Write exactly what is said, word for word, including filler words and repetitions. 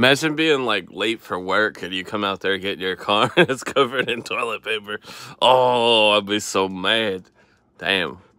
Imagine being, like, late for work and you come out there, get in your car, and it's covered in toilet paper. Oh, I'd be so mad. Damn.